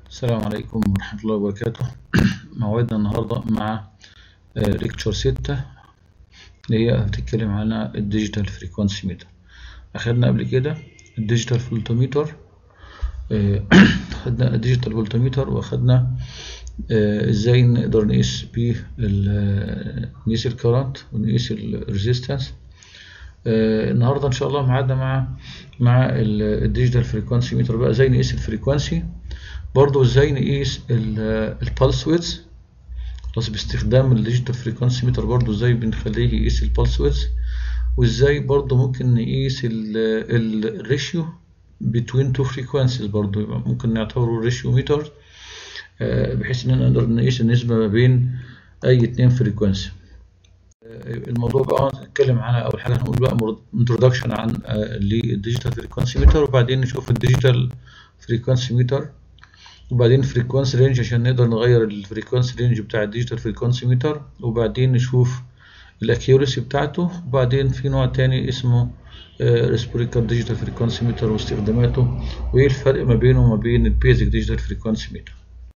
السلام عليكم ورحمة الله وبركاته. موعدنا النهاردة مع ليكتشر 6 اللي هي هتتكلم عن الديجيتال فريكوانسي ميتر. أخدنا قبل كده الديجيتال فولتوميتر، أخدنا الديجيتال فولتوميتر وأخدنا إزاي نقدر نقيس بيه نقيس الكرنت ونقيس الريزيستنس. النهاردة إن شاء الله معادنا مع الديجيتال فريكوانسي ميتر، بقى إزاي نقيس الفريكوانسي، برضو ازاي نقيس البالس ويدز، خلاص باستخدام الديجيتال فريكوانسي ميتر برضو ازاي بنخليه يقيس البالس ويدز، وازاي برضو ممكن نقيس الريشيو بين تو فريكوانسيز، برضو ممكن نعتبره ريشيو ميتر بحيث ان نقدر نقيس النسبة ما بين اي اتنين فريكوانسي. الموضوع بقى نتكلم عنها. اول حاجة هنقول بقى انترودكشن عن للديجيتال فريكوانسي ميتر، وبعدين نشوف الديجيتال فريكوانسي ميتر، وبعدين فريكوانسي رينج عشان نقدر نغير الفريكوانسي رينج بتاع الديجيتال فريكوانسي ميتر، وبعدين نشوف الاكيورسي بتاعته، وبعدين في نوع تاني اسمه ريسبوريكال ديجيتال فريكوانسي ميتر واستخداماته، وايه الفرق ما بينه وما بين البيزك ديجيتال فريكوانسي ميتر.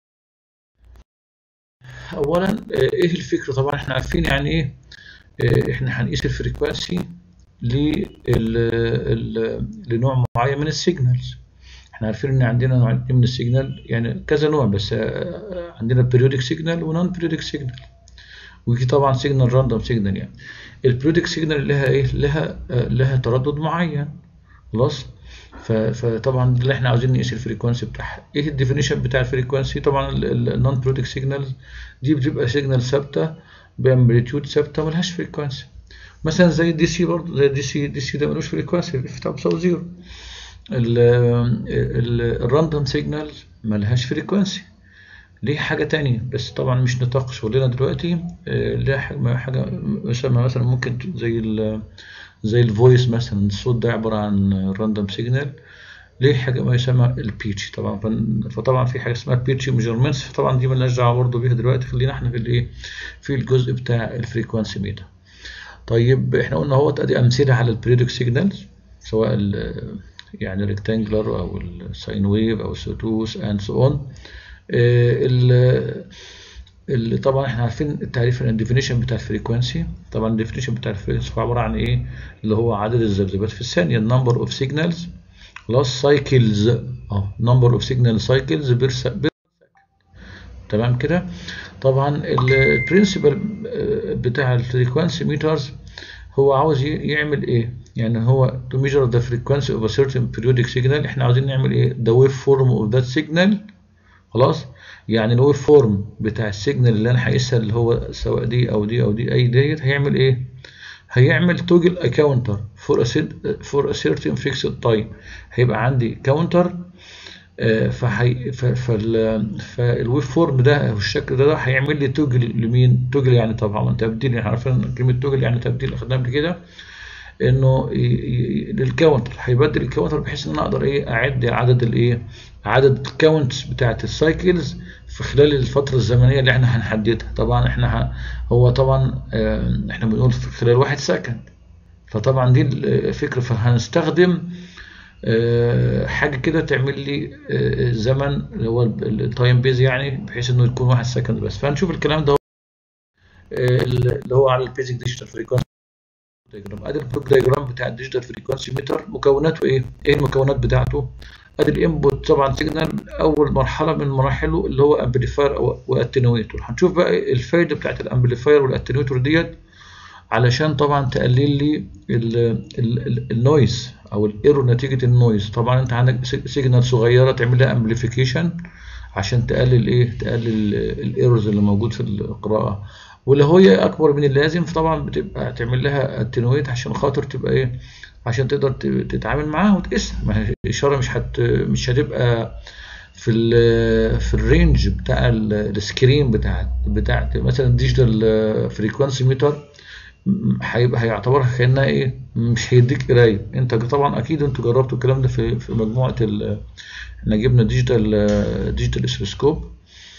اولا ايه الفكره؟ طبعا احنا عارفين يعني ايه احنا هنقيس الفريكوانسي لنوع معين من السيجنالز. احنا عارفين ان عندنا نوعين من السيجنال، يعني كذا نوع، بس عندنا بيريودك سيجنال ونون بيريودك سيجنال، وفي طبعا سيجنال راندوم سيجنال. يعني البيريودك سيجنال لها ايه؟ لها تردد معين، خلاص. فطبعا اللي احنا عاوزين نقيس الفريكوانسي بتاعها. ايه الديفينيشن بتاع الفريكوانسي؟ طبعا النون بيريودك سيجنال دي بتبقى سيجنال ثابته بامبليتيود ثابته ملهاش فريكوانسي، مثلا زي الدي سي. برضه زي الدي سي ده ملوش فريكوانسي، بتاعه بيساوي زيرو. الراندوم سيجنال ملهاش فريكوانسي، ليه حاجة تانية بس طبعا مش نطاق شغلنا دلوقتي. ليه حاجة مثلا ممكن زي الفويس مثلا، الصوت ده عبارة عن راندوم سيجنال، ليه حاجة ما يسمى البيتش. طبعا فطبعا في حاجة اسمها بيتش ميجرمنتس، فطبعا دي مالناش دعوة برضه بيها دلوقتي. خلينا احنا في الايه، في الجزء بتاع الفريكوانسي ميتر. طيب احنا قلنا اهوت ادي امثلة على البريدك سيجنالز، سواء يعني ريكتانجلر او الساين ويف او السوتوث اند سو اون. طبعا احنا عارفين التعريف الديفينيشن بتاع الفريكوانسي. طبعا الديفينيشن بتاع الفريكوانسي هو عباره عن ايه؟ اللي هو عدد الذبذبات في الثانيه، النمبر اوف سيجنالز خلاص سايكلز، نمبر اوف سيجنال سايكلز بير تمام كده. طبعا البرنسبل بتاع الفريكوانسي ميترز هو عاوز يعمل ايه؟ يعني هو to measure the frequency of a certain periodic signal. احنا عاوزين نعمل ايه؟ the wave form of that signal، خلاص. يعني الويف فورم بتاع السيجنال اللي انا هقيسها، اللي هو سواء دي او دي او دي اي ديت، هيعمل ايه؟ هيعمل توجل ا كاونتر فور ا certain fixed time. هيبقى عندي كاونتر، فالويف فورم ده او الشكل ده هيعمل لي توجل لمين؟ توجل يعني طبعا تبديل. يعني عارفين كلمه توجل يعني تبديل، اخدناها قبل كده، انه للكاونتر هيبدل الكاونتر بحيث ان انا اقدر ايه اعد عدد الايه، عدد الكاونتس بتاعت السايكلز في خلال الفتره الزمنيه اللي احنا هنحددها. طبعا احنا هو طبعا احنا بنقول في خلال 1 سكند، فطبعا دي الفكره. فهنستخدم حاجه كده تعمل لي زمن اللي هو التايم بيز، يعني بحيث انه يكون 1 سكند بس. فهنشوف الكلام ده اللي هو على البيزك ديجيتال فريكوانسي دايجرام. ادي البلوك دايجرام بتاع الديجيتال فريكوانسي ميتر. مكوناته ايه؟ ايه المكونات بتاعته؟ ادي الانبوت طبعا سيجنال، اول مرحله من مراحله اللي هو امبليفاير واتنويتور. هنشوف بقى الفايده بتاعت الامبليفاير والاتنويتور ديت، علشان طبعا تقلل لي النويز او الايرور نتيجه النويز. طبعا انت عندك سيجنال صغيره تعمل لها امبليفيكيشن عشان تقلل ايه؟ تقلل الايرورز اللي موجود في القراءه. ولو هي اكبر من اللازم فطبعا بتبقى تعمل لها اتنويت عشان خاطر تبقى ايه، عشان تقدر تتعامل معاها وتقيسها. ما هي الاشاره مش هتبقى في الرينج بتاع السكرين بتاع مثلا الديجيتال فريكوانسي ميتر، هيعتبرها كانها ايه، مش هيديك قرايه. انت طبعا اكيد انتوا جربتوا الكلام ده في مجموعه احنا جبنا ديجيتال اسلوسكوب،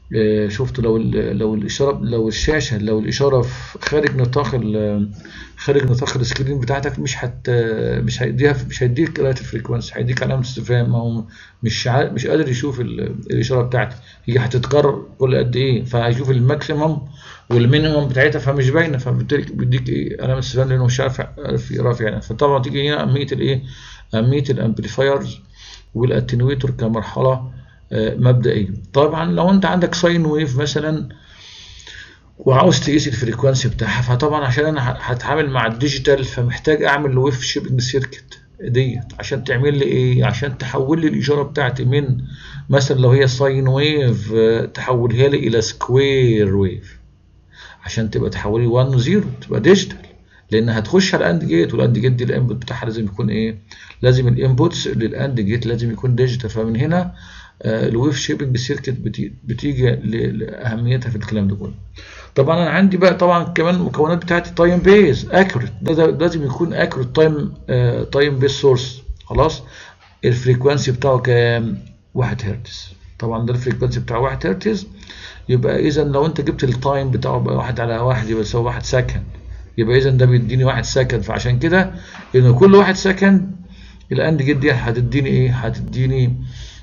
شفت لو الاشاره، لو الشاشه، لو الاشاره خارج نطاق خارج نطاق السكرين بتاعتك، مش هيديك قراءه الفريكونسي، هيديك علامه استفهام، او مش قادر يشوف الاشاره بتاعتك. هي هتتكرر كل قد ايه، فهيشوف الماكسيمم والمينيمم بتاعتها فمش باينه، فبالتالي بيديك ايه علامه استفهام لانه مش عارف يقراها فعلا. فطبعا تيجي هنا اهميه الامبليفايرز والاتنويتور كمرحله مبدئيا. طبعا لو انت عندك ساين ويف مثلا وعاوز تقيس الفريكوانسي بتاعها، فطبعا عشان انا هتعامل مع الديجيتال فمحتاج اعمل ويف شيبنج سيركت ديت عشان تعمل لي ايه، عشان تحول لي الاشاره بتاعتي من مثلا لو هي ساين ويف تحولها لي الى سكوير ويف، عشان تبقى تحول لي 1 و 0 تبقى ديجيتال، لان هتخش على الاند جيت، والاند جيت دي الانبوت بتاعها لازم يكون ايه، لازم الانبوتس للاند جيت لازم يكون ديجيتال. فمن هنا الويف شيبنج سيركت بتيجي لاهميتها في الكلام ده كله. طبعا انا عندي بقى طبعا كمان المكونات بتاعتي تايم بيز اكوريت، ده لازم يكون اكوريت تايم بيز سورس. خلاص، الفريكوانسي بتاعه كام؟ 1 هرتز. طبعا ده الفريكوانسي بتاعه 1 هرتز، يبقى اذا لو انت جبت التايم بتاعه بقى 1 على 1 يبقى يساوي 1 سكند، يبقى اذا ده بيديني 1 سكند. فعشان كده لان كل 1 سكند الاند جيت دي هتديني ايه؟ هتديني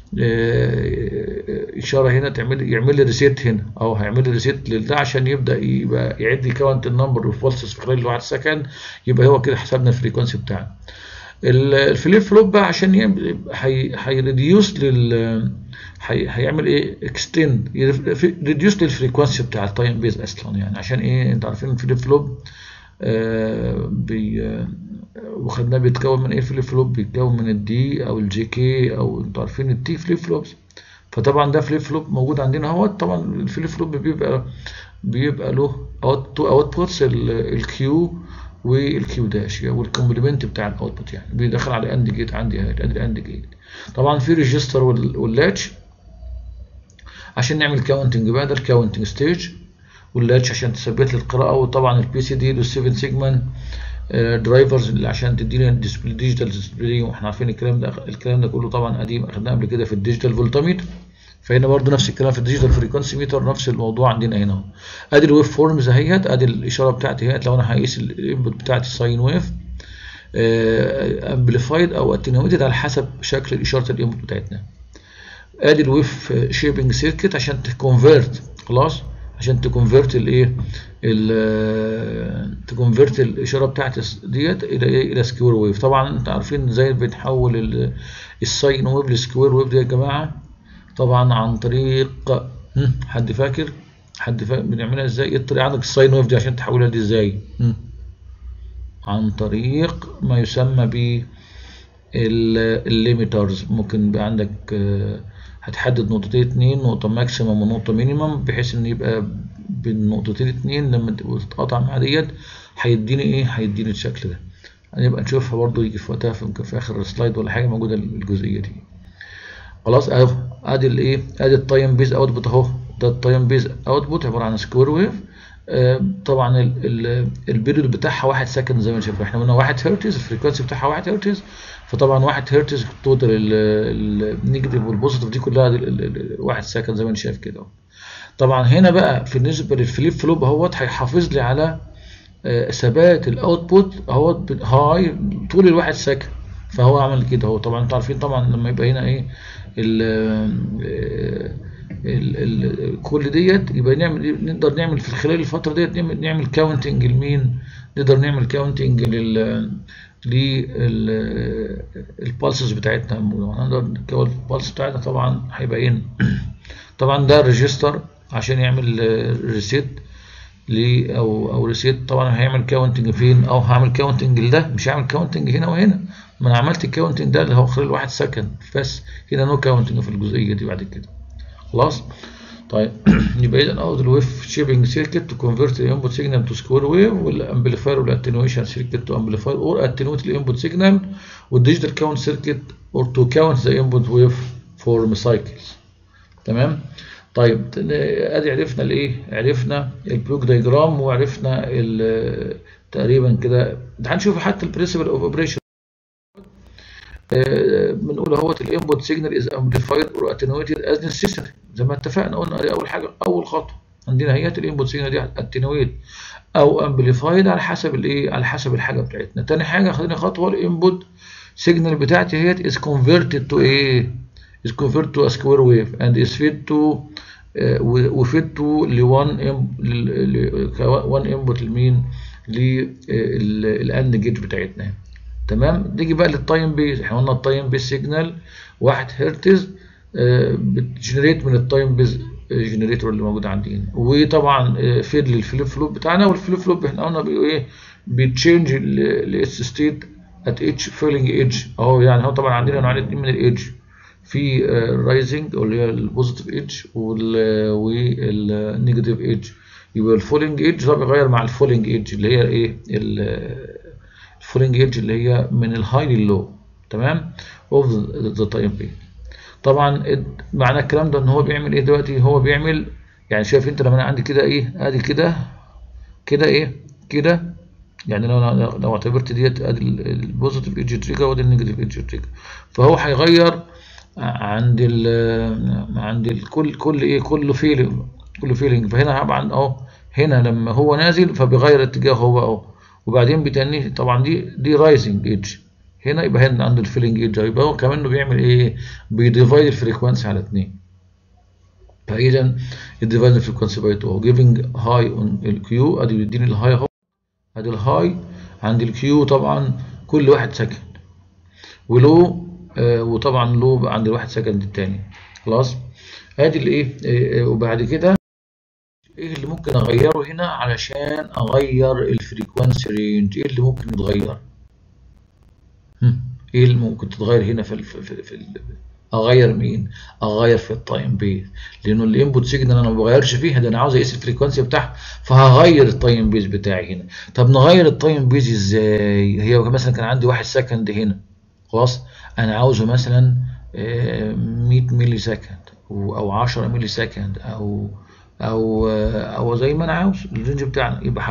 اشاره هنا يعمل لي ريسيت هنا، او هيعمل لي ريسيت لده عشان يبدا يبقى يعد لي كاونت النمبر اوف بولسز في خلال 1 سكند. يبقى هو كده حسبنا الفريكونسي بتاعنا. الفليب فلوب بقى عشان هيريديوس هيعمل ايه؟ اكستند، ريديوس للفريكونسي بتاع التايم بيز اصلا. يعني عشان ايه؟ انتوا عارفين الفليب فلوب وخدناه بيتكون من ايه؟ الفليب فلوب بيتكون من الدي او الجي كي، او انتوا عارفين التي فليب فلوبس. فطبعا ده فليب فلوب موجود عندنا اهوت. طبعا الفليب فلوب بيبقى له تو اوتبوتس، الكيو والكيو داش والكومبلمنت بتاع الاوتبوت، يعني بيدخل على اند جيت عندي اهي، ادي الاند جيت. طبعا في ريجستر واللاتش عشان نعمل كاونتنج بقى، ده الكاونتنج ستيج، واللاتش عشان تثبت لي القراءه، وطبعا البي سي دي وال7 سيجمنت درايفرز اللي عشان تدينا ديجيتال ديسبلاي. واحنا عارفين الكلام ده كله طبعا قديم، اخدناه قبل كده في الديجيتال فولتميتر. فهنا برضو نفس الكلام في الديجيتال فريكونسي ميتر، نفس الموضوع عندنا هنا اهو. ادي الويف فورمز اهيت، ادي الاشاره بتاعتي اهيت. لو انا هقيس الانبوت بتاعتي ساين ويف امبليفايد او اتنويتد على حسب شكل اشاره الانبوت بتاعتنا. ادي الويف شيبنج سيركت عشان تكونفيرت، خلاص، عشان تكونفيرت الايه، تكونفيرت الاشاره بتاعت ديت الى ايه؟ الى سكوير ويف. طبعا انتوا عارفين ازاي بنحول الساين ويف لسكوير ويف دي يا جماعه؟ طبعا عن طريق حد فاكر بنعملها ازاي؟ ايه الطريقه عندك الساين ويف دي عشان تحولها دي ازاي؟ عن طريق ما يسمى ب الليميترز. ممكن يبقى عندك هتحدد نقطتين اتنين، نقطة ماكسيمم ونقطة مينيمم، بحيث ان يبقى بين نقطتين اتنين لما تتقاطع مع ديت هيديني ايه؟ هيديني الشكل ده. هنبقى نشوفها برضو يجي في وقتها في اخر السلايد ولا حاجة موجودة الجزئية دي. خلاص اهو، ادي الايه؟ ادي التايم بيز اوتبوت اهو. ده التايم بيز اوتبوت عبارة عن سكوير ويف. طبعا البيريود بتاعها 1 سكند زي ما شايف. احنا قلنا 1 هرتز، الفريكونسي بتاعها 1 هرتز. فطبعا 1 هرتز توتال النيجاتيف والبوزيتيف دي كلها 1 سكند زي ما انت شايف كده. طبعا هنا بقى بالنسبه للفليب فلوب اهوت هيحافظ لي على ثبات الاوتبوت اهوت هاي طول ال1 سكند. فهو عمل كده اهو. طبعا انتوا عارفين طبعا لما يبقى هنا ايه كل ديت يبقى نقدر نعمل في خلال الفتره ديت نعمل كاونتنج لمين؟ نقدر نعمل كاونتنج للبالسز بتاعتنا. نقدر نكون البالس بتاعتنا طبعا هيبقى هنا. طبعا ده ريجستر عشان يعمل ريسيت او ريسيت. طبعا هيعمل كاونتنج فين؟ او هعمل كاونتنج لده، مش هعمل كاونتنج هنا وهنا. ما انا عملت الكاونتنج ده اللي هو خلال 1 سكند بس، هنا نو كاونتنج في الجزئيه دي بعد كده. خلاص. طيب يبقى اذا اوت الويف شيبنج سيركت تو كونفيرت الانبوت سيجنال تو سكوير ويف، والامبليفاير والاتنويشن سيركت تو امبليفاي اور اتنويت الانبوت سيجنال، والديجيتال كاونت سيركت اور تو كاونت ذا انبوت ويف فورم سايكلز. تمام. طيب ادي عرفنا الايه؟ عرفنا البلوك دايجرام، وعرفنا تقريبا كده. هنشوف حتى البرنسبل اوف اوبريشن. بنقول اهوت الانبوت سيجنال از امبليفايد اور اتنويتد از نيسيسري. زي ما اتفقنا قلنا دي اول حاجه، اول خطوه عندنا هي الانبوت سيجنال دي اتنويت او امبليفايد على حسب الايه، على حسب الحاجه بتاعتنا. تاني حاجه خدنا خطوه الانبوت سيجنال بتاعتي هي is converted to ايه، is converted to a square wave and is fed to وفيد تو one input لمين، للاند جيج بتاعتنا. تمام. نيجي بقى للتايم بيز. احنا قلنا التايم بيز سيجنال 1 هرتز بتجنريت من التايم بيز جنريتور اللي موجود عندنا، وطبعا فيد للفليب فلوب بتاعنا، والفليب فلوب احنا قلنا ايه بيتشينج الاس ستيت ات اتش فيلنج ايدج اهو. يعني هو طبعا عندنا نوعين اتنين من الايدج، في الرايزنج اللي هي البوزيتيف ايدج والنيجاتيف ايدج. يبقى الفولنج ايدج ده بيغير مع الفولنج ايدج اللي هي ايه، الفولنج ايدج اللي هي من الهاي لللو. تمام. اوف ذا تايم بي. طبعا معنى الكلام ده ان هو بيعمل ايه دلوقتي، هو بيعمل يعني شايف انت لما انا عندي كده ايه، ادي كده كده ايه كده، يعني لو اعتبرت ديت ادي البوزيتيف ايدج تريجر وادي النيجاتيف ايدج تريجر، فهو هيغير عند كل ايه، كل فيلينج. فهنا طبعا اهو، هنا لما هو نازل فبيغير اتجاهه هو اهو، وبعدين بتاني طبعا دي رايزنج ايدج هنا، يبقى هنا عنده الفيلينج ايدج، يبقى هو كمان بيعمل ايه، بيديفايد الفريكوانسي على 2. فاذا الديفايد الفريكوانسي باي 2 جيفنج هاي اون الكيو، ادي بيديني الهاي اهو، ادي الهاي عند الكيو طبعا كل 1 سكند، ولو وطبعا لو عند ال1 سكند الثاني. خلاص. ادي الايه وبعد كده ايه اللي ممكن اغيره هنا علشان اغير الفريكوانسي رينج، ايه اللي ممكن يتغير؟ ايه اللي ممكن تتغير هنا اغير مين؟ اغير في التايم بيز، لانه الانبوت سيجنال انا ما بغيرش فيها، ده انا عاوز اقيس الفريكوانسي بتاعها، فهغير التايم بيز بتاعي هنا. طب نغير التايم بيز ازاي؟ هي مثلا كان عندي 1 سكند هنا، خلاص انا عاوزه مثلا 100 ملي سكند او 10 ملي سكند او زي ما انا عاوز الرينج بتاعنا، يبقى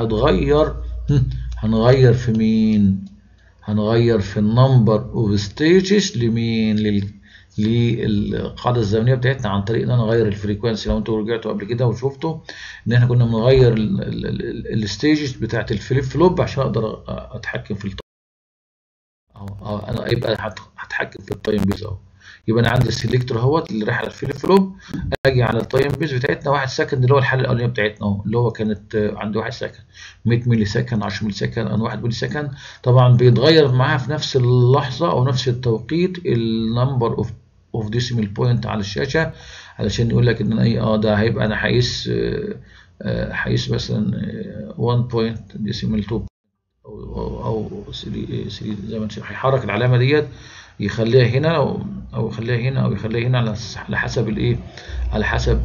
هنغير في مين؟ هنغير في النمبر اوف ستيجز لمين؟ للقاعده الزمنيه بتاعتنا، عن طريق ان انا اغير الفريكوانسي. لو انتوا رجعتوا قبل كده وشفتوا ان احنا كنا بنغير الستيجز بتاعت الفليب فلوب عشان اقدر اتحكم في التايم اهو. انا يبقى هتحكم في التايم بيز اهو. يبقى انا عندي السيلكتور اهوت اللي رايح على الفليب فلوب، اجي على التايم بيز بتاعتنا 1 سكند اللي هو الحاله الاولانيه بتاعتنا اهو، اللي هو كانت عند 1 سكند 100 ملي سكند 10 ملي سكند او 1 ملي سكند. طبعا بيتغير معاها في نفس اللحظه او نفس التوقيت النمبر اوف ديسيمال بوينت على الشاشه، علشان يقول لك ان انا ايه ده هيبقى انا هقيس مثلا 1 بوينت ديسيمال 2 او 3 زي ما انت هيحرك العلامه ديت، يخليها هنا او يخليها هنا او يخليها هنا على حسب الايه، على حسب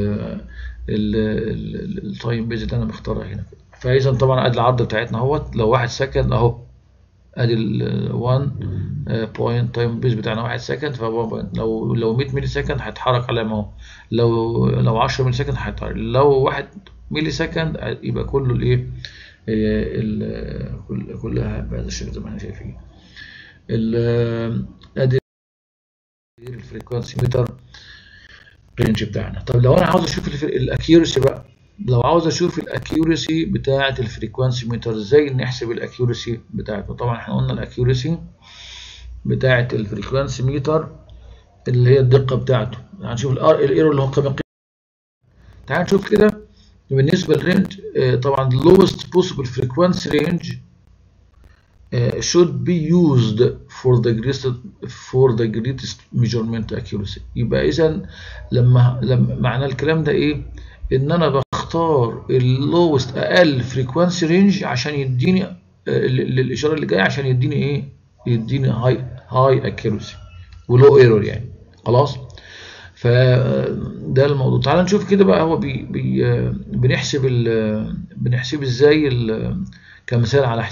التايم بيز اللي انا مختارها هنا. فاذا طبعا ادي العرض بتاعتنا اهوت، لو 1 سكند اهو ادي ال 1 بوينت تايم بيز بتاعنا 1 سكند، لو 100 ملي سكند هيتحرك علامه اهو، لو 10 ملي سكند هيتحرك، لو 1 ملي سكند يبقى كله الايه كلها بهذا الشكل زي ما احنا شايفين. ادي الفريكوانسي ميتر رينج بتاعنا. طب لو انا عاوز اشوف الاكيورسي بقى، لو عاوز اشوف الاكيورسي بتاعه الفريكوانسي ميتر، ازاي نحسب الاكيورسي بتاعته؟ طبعا احنا قلنا الاكيورسي بتاعه الفريكوانسي ميتر اللي هي الدقه بتاعته. هنشوف الايرور اللي هو قيمه. تعال نشوف كده بالنسبه للرينج. طبعا lowest possible frequency range should be used for the greatest measurement accuracy. يبقى اذا لما معنى الكلام ده ايه؟ ان انا بختار اللوست اقل فريكوانسي رينج عشان يديني للاشاره اللي جايه، عشان يديني ايه؟ يديني هاي اكيورسي ولو ايرور يعني. خلاص. فده الموضوع. تعال نشوف كده بقى هو بنحسب ازاي كمثال على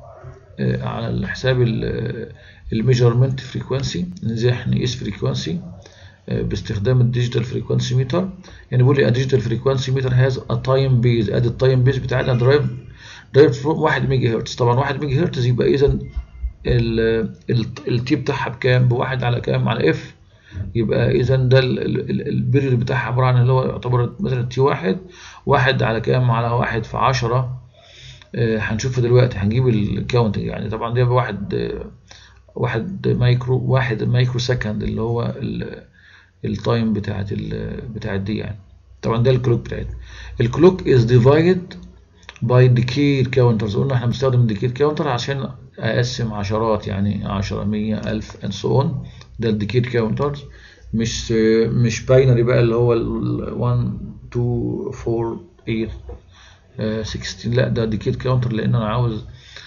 حساب الميجرمنت فريكوانسي، ازاي نقيس فريكوانسي باستخدام الديجيتال فريكوانسي ميتر. يعني بيقول لي الديجيتال فريكوانسي ميتر هاز ا تايم بيز، ادي التايم بيز بتاعنا درايف فروم 1 ميجا هرتز. طبعا 1 ميجا هرتز يبقى اذا التي بتاعها بكام؟ بواحد على كام؟ على اف يبقى اذا ده البيريود بتاعها عباره عن اللي هو يعتبر مثلا تي واحد على كام؟ على 1 في 10. هنشوفه دلوقتي، هنجيب الكاونت يعني. طبعا ده واحد مايكرو سكند اللي هو التايم بتاعت دي يعني. طبعا ده الكلوك بتاعتنا. الكلوك از ديفايد باي ديكير كاونترز. قلنا احنا بنستخدم الديكير كاونتر عشان اقسم عشرات، يعني 10 100 1000 and so on. ده الديكير كاونترز، مش باينري بقى اللي هو 1 2 4 8 16. لا ده ديكير كاونتر، لان انا عاوز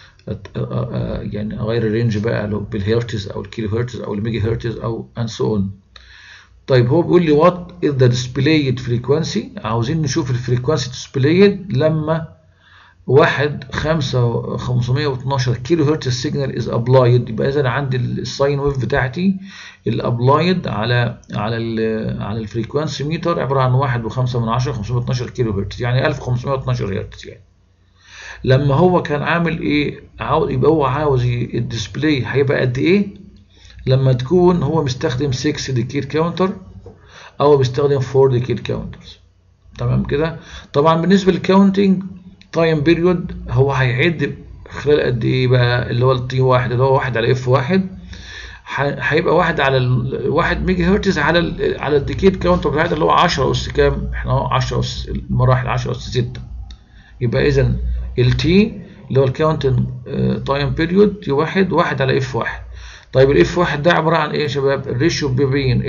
يعني اغير الرينج بقى لو بالهرتز او الكيلو هرتز او الميجا هرتز او and so on. طيب هو بيقول لي وات از ذا displayed فريكوانسي. عاوزين نشوف الفريكوانسي displayed لما 512 كيلو هرتز سيجنال از ابلايد. يبقى اذا عندي الساين ويف بتاعتي الابلايد على الفريكوانسي ميتر عباره عن 1.5 512 كيلو هرتز، يعني 1512 هرتز يعني. لما هو كان عامل ايه؟ يبقى هو عاوز الديسبلاي هيبقى قد ايه لما تكون هو مستخدم 6 ديكير كاونتر او بيستخدم 4 ديكير كاونترز. تمام كده. طبعا بالنسبه للكاونتنج تايم بيريود هو هيعد خلال قد ايه بقى؟ اللي هو التي واحد اللي هو 1 على اف واحد، هيبقى 1 على 1 ميجا هرتز على الديكير كاونتر بتاعتنا اللي هو 10 اس كام؟ احنا 10 اس المراحل 10 اس 6. يبقى اذا التي اللي هو الكاونتنج تايم بيريود تي واحد على اف واحد. طيب الاف واحد ده عباره عن ايه يا شباب؟ الريشيو بين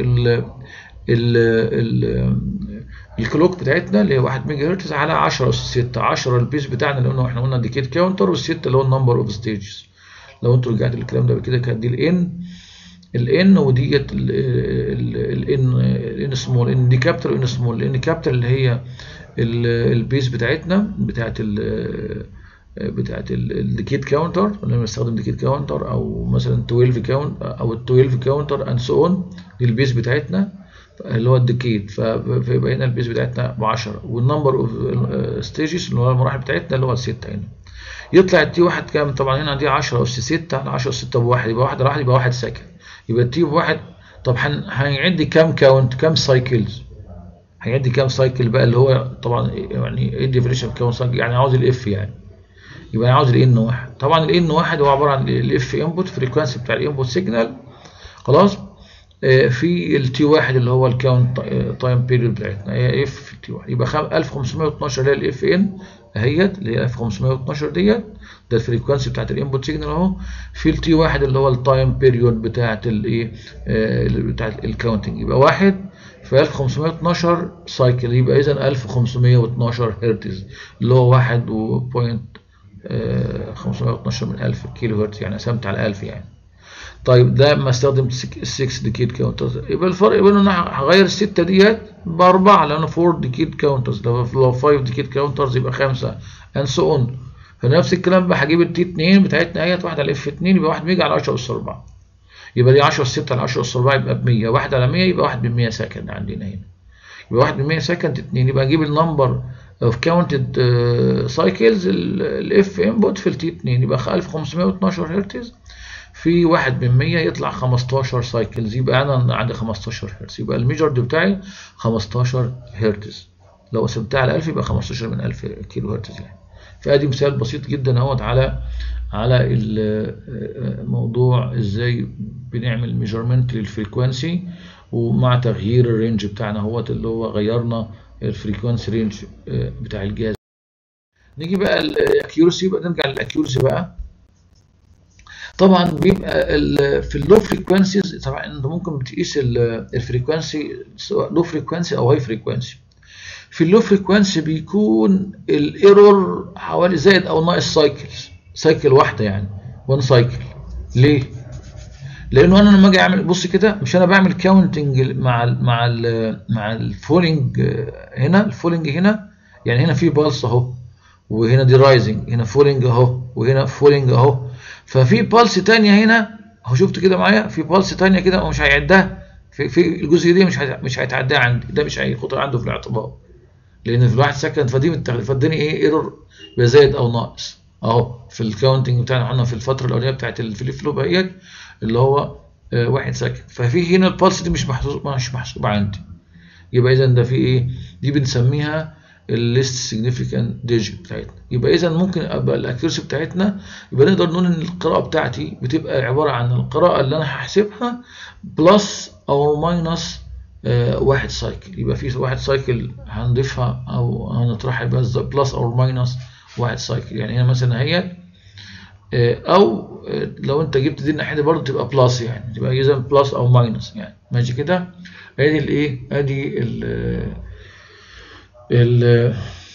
الكلوك بتاعتنا اللي هي 1 ميجا هرتز على 10 اس 6. 10 البيس بتاعنا اللي احنا قلنا ديكيد كاونتر، وال6 اللي هو النمبر اوف ستيجز. لو انتوا رجعتوا للكلام ده كده كانت دي الان وديت الان سمول، ان دي كابيتال وان سمول. الان كابيتال اللي هي البيس بتاعتنا بتاعت الديكيد كاونتر، لما بنستخدم ديكيد كاونتر او مثلا 12 كاونت او ال 12 كاونتر اند سو اون، دي البيس بتاعتنا اللي هو الديكيد. فيبقى هنا البيس بتاعتنا ب 10، والنمبر اوف ستيجز اللي هو المراحل بتاعتنا اللي هو 6 هنا. يطلع التي واحد كام؟ طبعا هنا دي 10 اس 6 على 10 اس 6 بواحد، يبقى 1 على 1 يبقى 1 سكند. يبقى التي بواحد. طب هنعد كام كاونت؟ كام سايكلز؟ هيعد كام سايكل بقى اللي هو طبعا يعني ايه الديفينيشن اوف كام سايكل؟ يعني عاوز الاف يعني. يبقى انا عاوز الان واحد. طبعا الان واحد هو عباره عن الاف انبوت فريكوانسي بتاع الانبوت سيجنال، خلاص، في التي واحد اللي هو الكاونت تايم بيريود بتاعتنا هي اف في التي واحد. يبقى 1512 اللي هي الاف ان اهيت، اللي هي 1512 ديت، ده الفريكوانسي بتاعت الانبوت سيجنال اهو، في التي واحد اللي هو التايم بيريود بتاعت الايه بتاعت الكاونتنج. يبقى واحد في 1512 سايكل، يبقى اذا 1512 هرتز اللي هو 1.512 من 1000 كيلو هرتز، يعني قسمت على 1000 يعني. طيب ده ما استخدمت 6 ديكيد كاونترز، يبقى الفرق بين ان انا هغير السته ديت باربعه، لان 4 ديكيد كاونترز، لو 5 ديكيد كاونترز يبقى 5 and so on. فنفس الكلام بقى هجيب التي 2 بتاعتنا اهيت 1 على اف 2 يبقى 1 ميجا على 10 اس 4، يبقى دي 10 اس 6 على 10 اس 4 يبقى ب 100. 1 على 100 يبقى 1 ب 100 سكند عندنا هنا، يبقى 1 ب 100 سكند 2. يبقى اجيب النمبر of counted cycles الاف انبوت في التي 2 يبقى 1512 هرتز في 1 من 100 يطلع 15 سايكلز، يبقى انا عندي 15 هرتز. يبقى الميجرد بتاعي 15 هرتز، لو قسمتها على 1000 يبقى 15 من 1000 كيلو هرتز يعني. فادي مثال بسيط جدا اهوت على الموضوع ازاي بنعمل ميجرمنت للفريكوانسي ومع تغيير الرينج بتاعنا اهوت، اللي هو غيرنا الفريكوانسي رينج بتاع الجهاز. نيجي بقى الاكيورسي، بقى نرجع للاكيورسي بقى. طبعا بيبقى في اللو فريكوانسيز، طبعا انت ممكن بتقيس الفريكوانسي سواء لو فريكوانسي او هاي فريكوانسي. في اللو فريكوانسي بيكون الايرور حوالي زائد او ناقص سايكل واحده، يعني 1 سايكل. ليه؟ لانه انا لما اجي اعمل، بص كده، مش انا بعمل كاونتنج مع الفولينج هنا، الفولينج هنا يعني هنا في بالس اهو، وهنا دي رايزنج، هنا فولينج اهو، وهنا فولينج اهو. ففي بالس ثانيه هنا اهو، شفت كده معايا في بالس ثانيه كده ومش هيعدها في الجزء دي، مش هيتعداها عندي، ده مش هيخطر عنده في الاعتبار لان في الواحد سكند. فدي فاداني ايه؟ ايرور بزائد او ناقص اهو في الكاونتنج بتاعنا احنا في الفتره الاولانيه بتاعت الفليب فلوب اهيت، اللي هو 1 سكند. ففي هنا البلس دي مش محسوبه عندي. يبقى اذا ده في ايه؟ دي بنسميها الليست سيجنيفيكانت ديجيت بتاعتنا. يبقى اذا ممكن ابقى الاكيورسي بتاعتنا، يبقى نقدر نقول ان القراءه بتاعتي بتبقى عباره عن القراءه اللي انا هحسبها بلس او ماينس 1 سايكل. يبقى في 1 سايكل هنضيفها او هنطرحها، يبقى بلس او ماينس 1 سايكل. يعني هنا مثلا هي او لو انت جبت دي الناحيه دي برضه تبقى بلس، يعني تبقى اذا بلس او ماينس يعني. ماشي كده؟ ادي الايه؟ ادي ال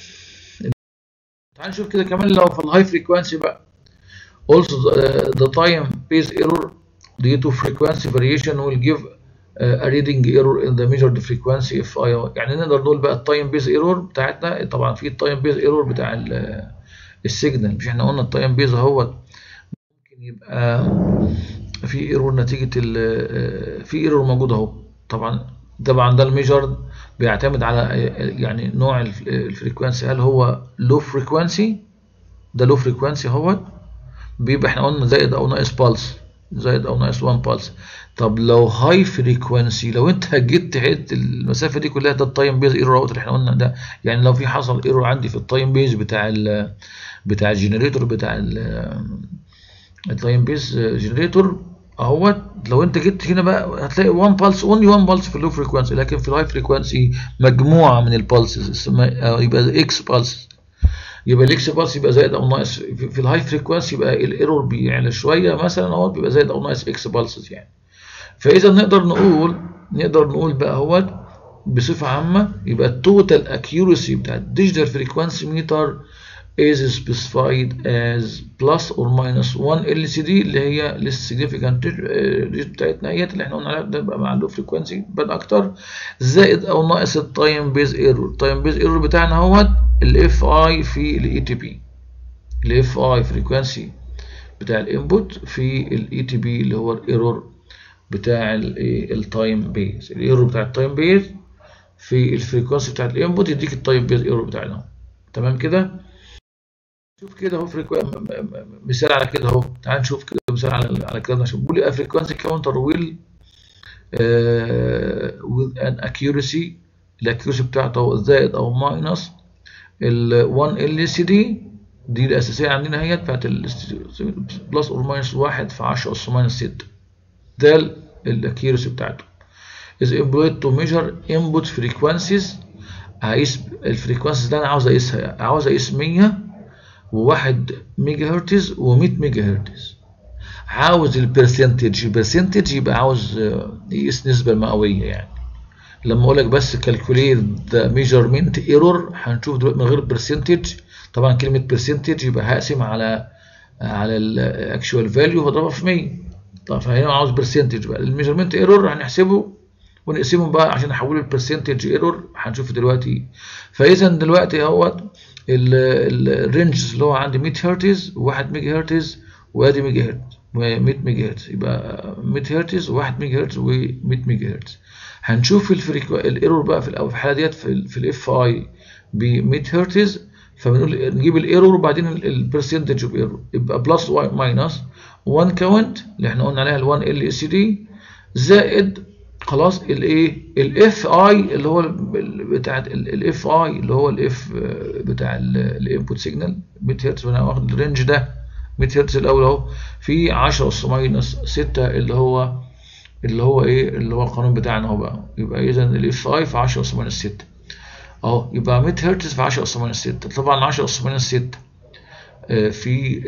تعال نشوف كده كمان لو في الهاي فريكوانسي بقى. also the time phase error due to frequency variation will give a reading error in the measured frequency if I. يعني نقدر نقول بقى التايم بيز ايرور بتاعتنا. طبعا في التايم بيز ايرور بتاع السيجنال، مش احنا قلنا التايم بيز اهو ممكن يبقى في ايرور نتيجه في ايرور موجود اهو. طبعا ده الميجرد بيعتمد على يعني نوع الفريكوانسي. هل هو لو فريكوانسي؟ ده لو فريكوانسي اهو بيبقى احنا قلنا زائد او ناقص بالس، زائد او ناقص 1 بالس. طب لو هاي فريكوانسي، لو انت جيت تعد المسافه دي كلها، ده التايم بيز ايرور اللي احنا قلنا ده. يعني لو في حصل ايرور عندي في التايم بيز بتاع الجنريتور بتاع التايم بيز جنريتور اهوت، لو انت جيت هنا بقى هتلاقي 1 بالس، اونلي 1 بالس في اللو فريكوانسي. لكن في الهاي فريكوانسي مجموعه من البالسز يبقى اكس بالس. يبقى الاكس بالس يبقى زائد او ناقص. في الهاي فريكوانسي يبقى الايرور بيعلى شويه مثلا اهوت، بيبقى زائد او ناقص اكس بالسز يعني. فاذا نقدر نقول بقى اهوت بصفه عامه، يبقى التوتال اكيورسي بتاع الديجيتال فريكوانسي ميتر is specified as plus or minus 1 LCD اللي هي less significant بتاعتنا هي اللي احنا قلنا عليها، ده بقى مع اللو فريكوانسي بان اكتر، زائد او ناقص التايم بيز ايرور. التايم بيز ايرور بتاعنا اهوت الاف اي في الاي تي بي. الاف اي فريكوانسي بتاع الانبوت في الاي تي بي اللي هو الايرور بتاع التايم بيز. الايرور بتاع التايم بيز في الفريكوانسي بتاع الانبوت يديك التايم بيز ايرور بتاعنا. تمام كده؟ شوف كده اهو مثال على كده اهو. تعال نشوف كده مثال على كده. نشوف بيقول لي frequency counter will with an accuracy، الاكيورسي بتاعته زائد او ماينس ال 1 LCD. دي الاساسيه عندنا اهي بتاعت بلس اور ماينس 1 في 10 اس ماينس 6. ده الاكيورسي بتاعته is employed to measure input frequencies. هقيس الفريكوانسيز ده، انا عاوز اقيس 100 و1 ميجا هرتز و100 ميجا هرتز. عاوز البرسنتج يبقى عاوز يقيس نسبة مئوية. يعني لما اقول لك بس calculate the measurement error، هنشوف دلوقتي من غير برسنتج. طبعا كلمة برسنتج يبقى هقسم على الاكشوال فاليو واضربها في 100. طب فهنا عاوز برسنتج بقى. الميجرمنت ايرور هنحسبه ونقسمهم بقى عشان نحوله البرسنتج ايرور، هنشوف دلوقتي. فاذا دلوقتي اهوت الرينجز اللي هو عندي 100 هرتز و1 ميجا هرتز، وادي ميجا هرتز 100 ميجا هرتز، يبقى 100 هرتز و1 ميجا هرتز و100 ميجا هرتز. هنشوف الايرور بقى في الحاله ديت في الاف اي ب 100 هرتز، فبنقول نجيب الايرور وبعدين البرسنتج اوف ايرور، يبقى بلس ماينس 1 كاونت اللي احنا قلنا عليها ال1 ال اس دي، زائد خلاص الايه الاف اي اللي هو بتاع الاف اي اللي هو الاف بتاع الانبوت سيجنال 100 هرتز. وانا واخد الرينج ده 100 هرتز الاول اهو في 10 اس ماينس 6 اللي هو ايه اللي هو القانون بتاعنا اهو بقى. يبقى اذا الاف اي في 10 اس ماينس 6 اهو، يبقى 100 هرتز في 10 اس ماينس 6. طبعا 10 اس ماينس 6 في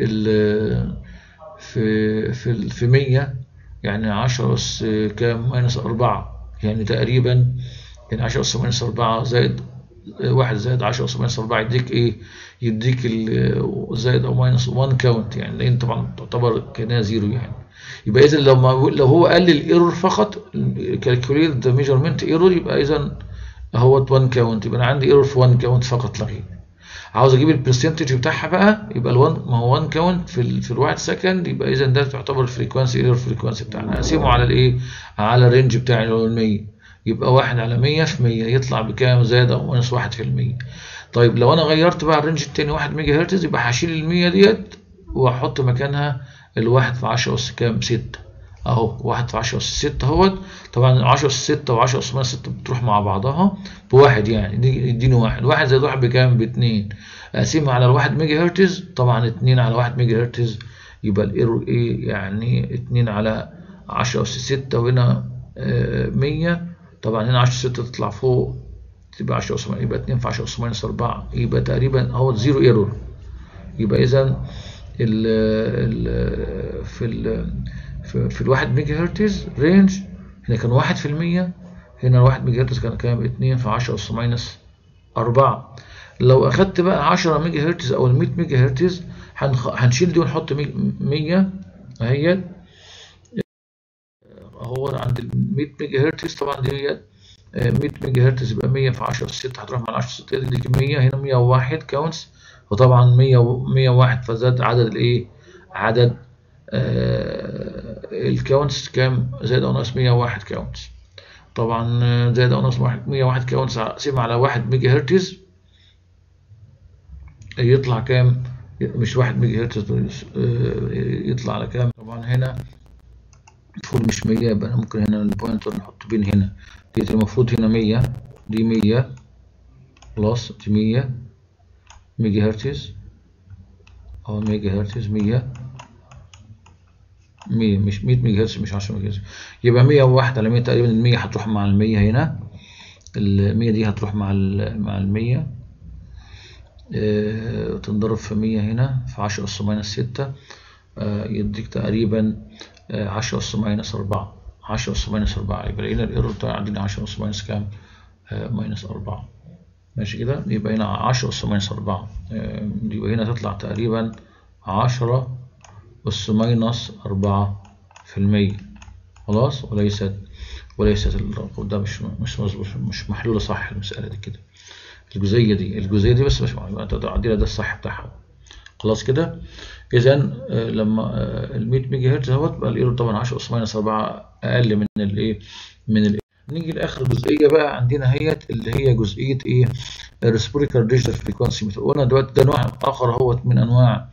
في 100 يعني 10 اس كام ماينس 4، يعني تقريبا يعني 10 اس ماينس 4 زائد 1 زائد 10 اس ماينس 4 يديك ايه؟ يديك زائد او ماينس 1 كاونت، يعني لان طبعا تعتبر كانها زيرو يعني. يبقى اذا لو هو قال الايرور فقط كالكوليت ذا ميجرمنت ايرور، يبقى اذا اهوت 1 كاونت، يبقى انا عندي ايرور في 1 كاونت فقط لا غير. عاوز اجيب البرسنتج بتاعها بقى، يبقى ال1 ما هو 1 كاونت في الواحد سكند، يبقى اذا ده تعتبر الفريكوانسي ايرور فريكوانسي بتاعنا. هقسمه على الايه؟ على الرينج بتاعي اللي هو ال 100، يبقى 1 على 100 في 100 يطلع بكام؟ زائد او ماينس 1%. طيب لو انا غيرت بقى الرينج الثاني 1 ميجا هرتز، يبقى هشيل ال 100 ديت واحط مكانها الواحد في 10 اس كام 6 اهو 1 في 10 اس 6 اهوت. طبعا 10 اس 6 و10 اس 6 بتروح مع بعضها بواحد، يعني يديني واحد زائد واحد بكام؟ ب2. اقسمها على الواحد ميجا هرتز، طبعا 2 على 1 ميجا هرتز يبقى الايرور ايه؟ يعني 2 على 10 اس 6 وهنا 100. طبعا هنا 10 اس 6 تطلع فوق تبقى 10 اس، يبقى 2 في 10 اس ماينس 4، يبقى تقريبا اهو زيرو ايرور. يبقى اذا في الواحد ميجا هرتز رينج هنا كان 1%، هنا الواحد ميجا هرتز كان كام؟ 2 في 10 اس ماينس 4. لو اخدت بقى 10 ميجا هرتز او ال 100 ميجا هرتز هنشيل دي ونحط 100 اهي اهو عند ال 100 ميجا هرتز. طبعا دي 100 ميجا هرتز يبقى 100 في 10 اس 6 هتروح مع 10 اس 6 دي كمية، هنا 101 كاونتس، وطبعا 101 فزاد عدد الايه؟ عدد الكاونتس كام؟ زائد او ناقص 101 كاونتس. طبعا زائد او ناقص 101 كاونتس اقسمها على 1 ميجا هرتز يطلع كام؟ مش 1 ميجا هرتز، يطلع على كام؟ طبعا هنا المفروض مش 100، يبقى ممكن هنا البوينتر نحط بين هنا، دي المفروض هنا 100، دي 100 خلاص، دي 100 ميجا هرتز اهو، ميجا هرتز 100 مش 100 ميجا هرتز، مش 10 ميجا هرتز. يبقى 101 على 100 تقريبا، ال 100 هتروح مع ال 100 هنا، ال 100 دي هتروح مع ال 100 تنضرب في 100 هنا في 10 اس ماينس 6 يديك تقريبا 10 اس ماينس 4. 10 اس ماينس 4 يبقى لقينا الايرور بتاع عندنا 10 اس ماينس كام؟ ماينس 4. ماشي كده، يبقى هنا 10 اس ماينس 4 يبقى هنا تطلع تقريبا 10 اس ماينس 4%. خلاص، وليست الرقم ده مش مظبوط، مش محلوله صح المساله دي كده. الجزئيه دي بس مش عندنا ده الصح بتاعها. خلاص كده. اذا لما ال 100 ميجا هرتز اهوت بقى الايرور طبعا 10 اس ماينس 4 اقل من الايه؟ نيجي لاخر جزئيه بقى عندنا هيت اللي هي جزئيه ايه؟ الريسبوريكال ديجيتال فريكوانسي ميتر. وقلنا دلوقتي ده نوع اخر اهوت من انواع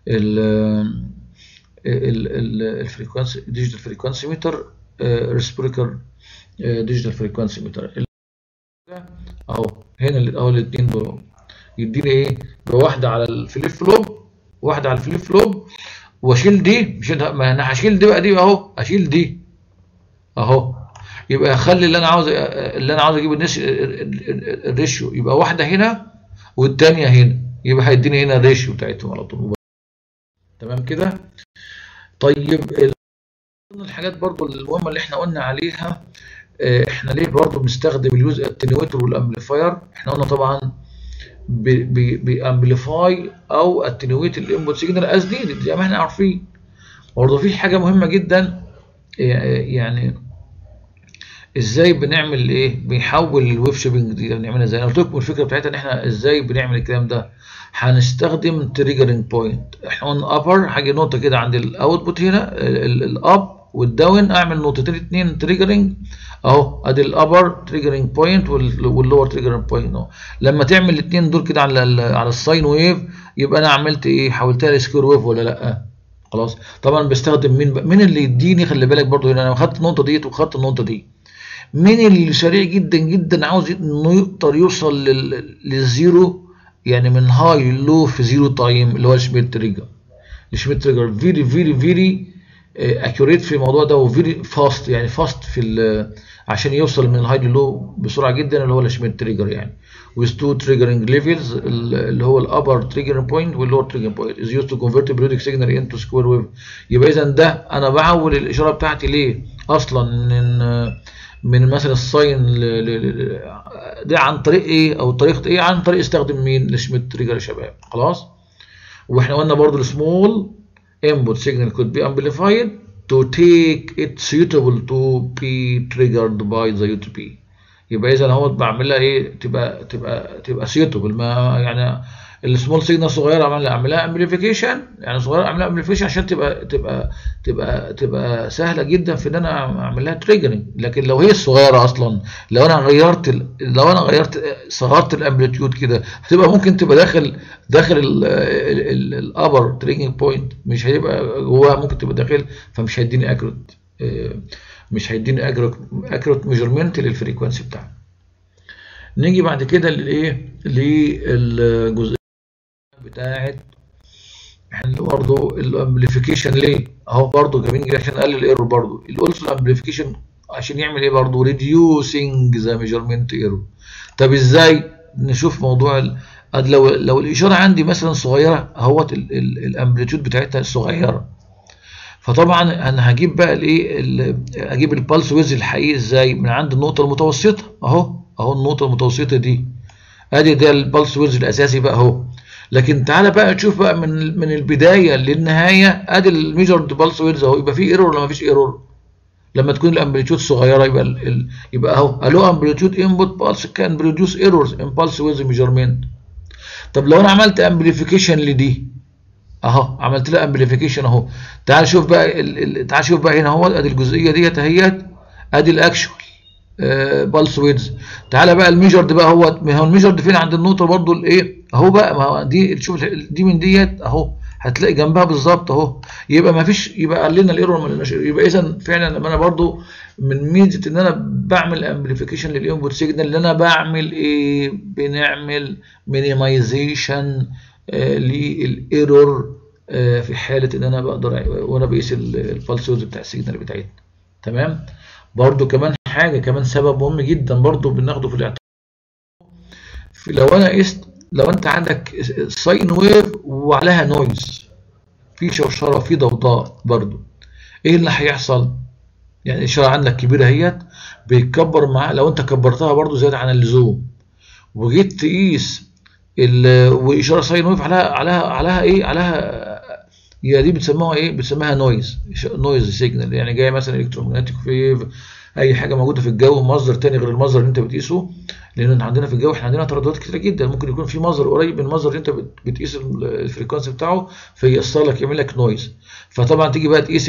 الفريكوانسي ديجيتال فريكوانسي ميتر، ريسبوريكال ديجيتال فريكوانسي ميتر اهو. هنا الاثنين دول يديني ايه؟ واحده على الفليب فلوب، واشيل دي، مش ما انا هشيل دي بقى، دي اهو اشيل دي اهو. يبقى اخلي اللي انا عاوز اجيب الريشيو يبقى واحده هنا والثانيه هنا، يبقى هيديني هنا الريشيو بتاعتهم على طول. تمام كده. طيب من الحاجات برضو المهمه اللي احنا قلنا عليها، احنا ليه برضو بنستخدم اليوز اتنيويتور والامبليفاير؟ احنا قلنا طبعا بامبليفاي او اتنيويت الانبوت سيجنال از نيدد زي ما احنا عارفين. برضو في حاجه مهمه جدا، يعني ازاي بنعمل ايه؟ بنحول الويف شيبنج دي بنعملها ازاي؟ انا قلت لكم الفكره بتاعتها ان احنا ازاي بنعمل الكلام ده. هنستخدم تريجرنج بوينت. احنا قلنا ابر حاجه نقطه كده عند الاوتبوت هنا، الاب والداون اعمل نقطتين اتنين تريجرنج اهو، ادي الابر تريجرنج بوينت واللور تريجرنج بوينت اهو. لما تعمل الاثنين دول كده على الساين ويف يبقى انا عملت ايه؟ حولتها لسكوير ويف ولا لا؟ خلاص. طبعا بستخدم مين اللي يديني؟ خلي بالك برضو هنا انا خدت النقطه ديت وخدت النقطه دي. مين اللي سريع جدا جدا عاوز انه يقدر يوصل للزيرو، يعني من هاي لو في زيرو تايم، اللي هو الشميت تريجر. الشميت تريجر فيري اكيوريت في الموضوع ده، وفيري فاست، يعني فاست عشان يوصل من الهاي للو بسرعه جدا، اللي هو الشميت تريجر يعني. with two triggering levels اللي هو الابر triggering point واللور triggering point is used to convert a periodic signal into square wave. يبقى اذا ده انا بحول الاشاره بتاعتي ليه اصلا من مثلا الساين ده عن طريق ايه او طريقه ايه؟ عن طريق استخدم مين؟ الشميت تريجر يا شباب. خلاص. واحنا قلنا برضو السمول input signal could be amplified to take it suitable to be triggered by the UTP. يبقى اذا اهو بعملها ايه؟ تبقى suitable. ما يعني السمول سيجنال صغيره اعملها امبليفيكيشن، يعني صغيره اعملها امبليفيكيشن عشان تبقى سهله جدا في ان انا اعمل لها تريجرنج. لكن لو هي صغيره اصلا، لو انا غيرت صغرت الامبليتيود كده، هتبقى ممكن تبقى داخل الابر تريجرنج بوينت، مش هيبقى جواها، ممكن تبقى داخل، فمش هيديني اكيوريت مش هيديني اكيوريت ميجرمنت للفريكوانسي بتاعنا. نيجي بعد كده للايه، للجزئيه بتاعه احنا برضه الامبليفيكيشن. ليه اهو برضه جايبين عشان نقلل الايرور. برضه الاولسو الامبليفيكيشن عشان يعمل ايه برضه؟ ريديوسينج ذا ميجرمنت ايرور. طب ازاي؟ نشوف موضوع لو الاشاره عندي مثلا صغيره اهوت الامبليتيود بتاعتها صغيره، فطبعا انا هجيب بقى الايه، اجيب البلس ويز الحقيقي ازاي؟ من عند النقطه المتوسطه اهو النقطه المتوسطه دي، ادي ده البلس ويز الاساسي بقى اهو. لكن تعالى بقى نشوف بقى من البدايه للنهايه، ادي الميجرد بلس ويز اهو. يبقى في ايرور ولا ما فيش ايرور؟ لما تكون الامبليتيود صغيره يبقى اهو الو امبليتيود انبوت بالس كان بروديوس ايرورز ان بالس ويز ميجرمنت. طب لو انا عملت امبليفيكيشن لدي اهو، عملت لها امبليفيكيشن اهو، تعال شوف بقى تعال شوف بقى هنا اهو، ادي الجزئيه ديت اهيت، ادي الاكشوال بالس ويدز. تعالى بقى الميجرد بقى اهوت، ما هو الميجرد فين؟ عند النقطه برضو الايه اهو بقى، ما هو دي شوف دي من ديت اهو، هتلاقي جنبها بالظبط اهو. يبقى ما فيش، يبقى قللنا الايرور ما قلناش. يبقى اذا فعلا لما انا برضو من ميزه ان انا بعمل امبليفيكيشن للانبوت سيجنال، اللي انا بعمل ايه؟ بنعمل مينيمايزيشن للايرور في حاله ان انا بقدر وانا بقيس البلس ويدز بتاع السيجنال بتاعتنا. تمام. برضو كمان حاجه، كمان سبب مهم جدا برضو بناخده في الاعتبار، لو انا قست، لو انت عندك ساين ويف وعليها نويز، في شرشره في ضوضاء برضو، ايه اللي هيحصل؟ يعني الاشاره عندك كبيره اهيت، بيتكبر معاها. لو انت كبرتها برضو زياده عن اللزوم وجيت تقيس واشاره ساين ويف عليها ايه، عليها هي دي بتسموها ايه؟ بتسميها نويز سيجنال. يعني جاي مثلا الكترومagnetic ويف، اي حاجه موجوده في الجو، مصدر تاني غير المصدر اللي انت بتقيسه. لان عندنا في الجو احنا عندنا ترددات كتيره جدا، ممكن يكون في مصدر قريب من المصدر اللي انت بتقيس الفريكونسي بتاعه، فيأثر لك، يعمل لك نويز. فطبعا تيجي بقى تقيس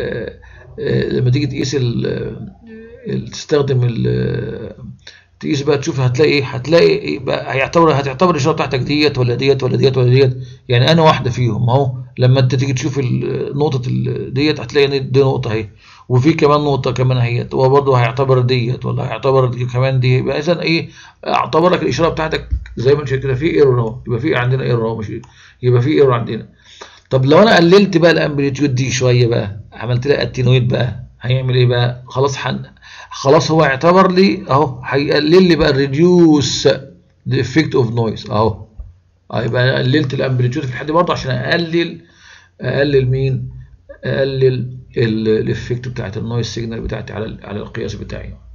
لما تيجي تقيس تستخدم تقيس بقى، تشوف هتلاقي ايه، هتلاقي بقى هتعتبر الاشاره بتاعتك ديت ولا ديت ولا ديت ولا ديت. يعني انا واحده فيهم اهو. لما انت تيجي تشوف نقطه ديت هتلاقي دي نقطه اهي، وفي كمان نقطه كمان اهيت، هو برضه هيعتبر ديت ولا هيعتبر دي كمان دي. يبقى اذا ايه؟ اعتبر لك الاشاره بتاعتك زي ما انت كده في ايرور اهو، يبقى في عندنا ايرور اهو، مش يبقى في ايرور عندنا. طب لو انا قللت بقى الامبليتيود دي شويه بقى، عملت لها اتينويت بقى، هيعمل ايه بقى؟ خلاص هو اعتبر لي اهو، هيقلل لي بقى الريديوس ذا افكت اوف نويز اهو. يبقى قللت الامبليتيود في الحد برضه عشان اقلل مين؟ اقلل الافكت بتاعت النويز سيجنال بتاعتي على القياس بتاعي.